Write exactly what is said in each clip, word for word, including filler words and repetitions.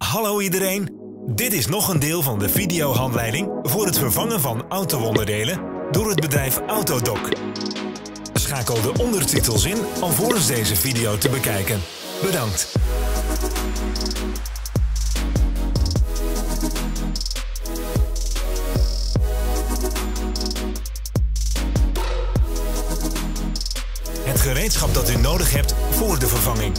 Hallo iedereen, dit is nog een deel van de videohandleiding voor het vervangen van auto-onderdelen door het bedrijf Autodoc. Schakel de ondertitels in alvorens deze video te bekijken. Bedankt. Het gereedschap dat u nodig hebt voor de vervanging.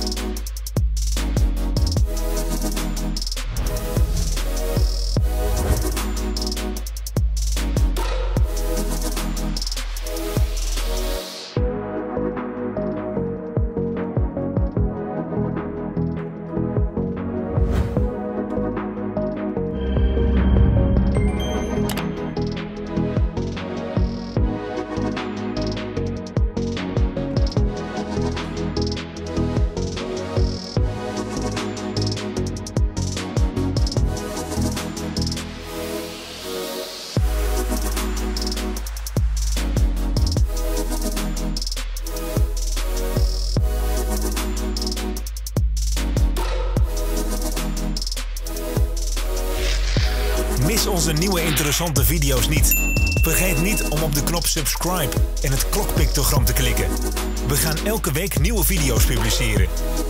Mis onze nieuwe interessante video's niet. Vergeet niet om op de knop subscribe en het klokpictogram te klikken. We gaan elke week nieuwe video's publiceren.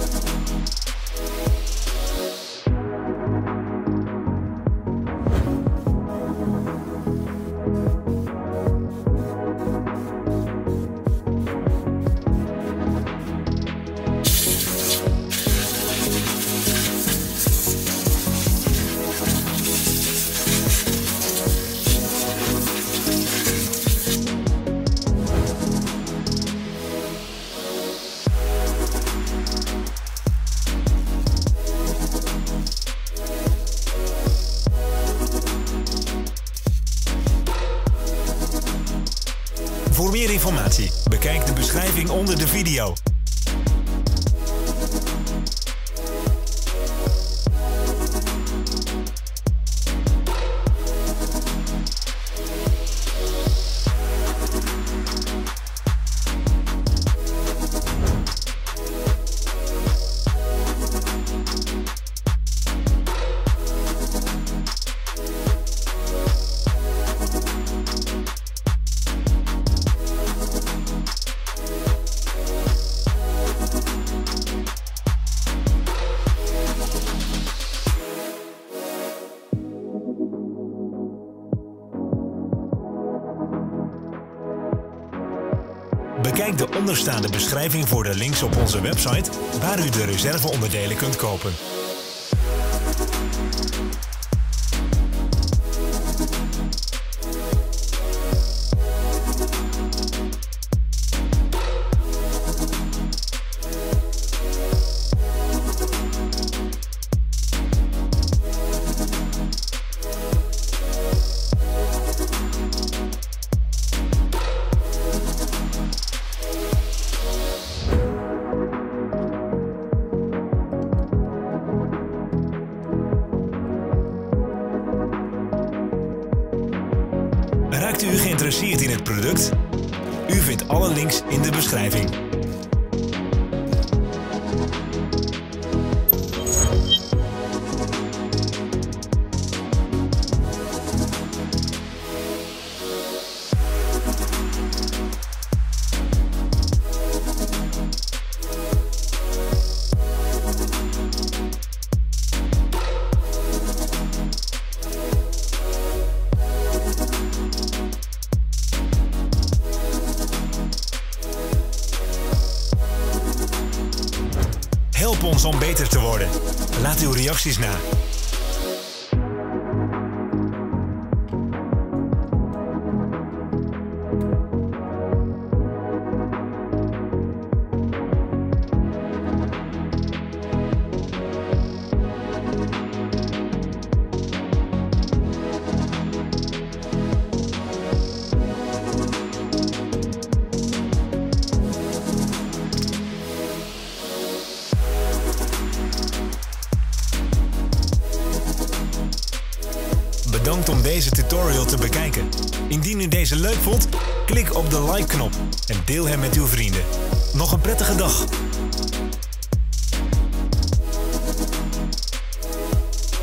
Voor meer informatie, bekijk de beschrijving onder de video. Bekijk de onderstaande beschrijving voor de links op onze website waar u de reserveonderdelen kunt kopen. Raakt u geïnteresseerd in het product? U vindt alle links in de beschrijving. Help ons om beter te worden. Laat uw reacties na. Bedankt om deze tutorial te bekijken. Indien u deze leuk vond, klik op de like-knop en deel hem met uw vrienden. Nog een prettige dag!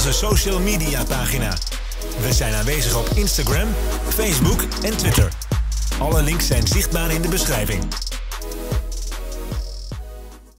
onze social media pagina. We zijn aanwezig op Instagram, Facebook en Twitter. Alle links zijn zichtbaar in de beschrijving.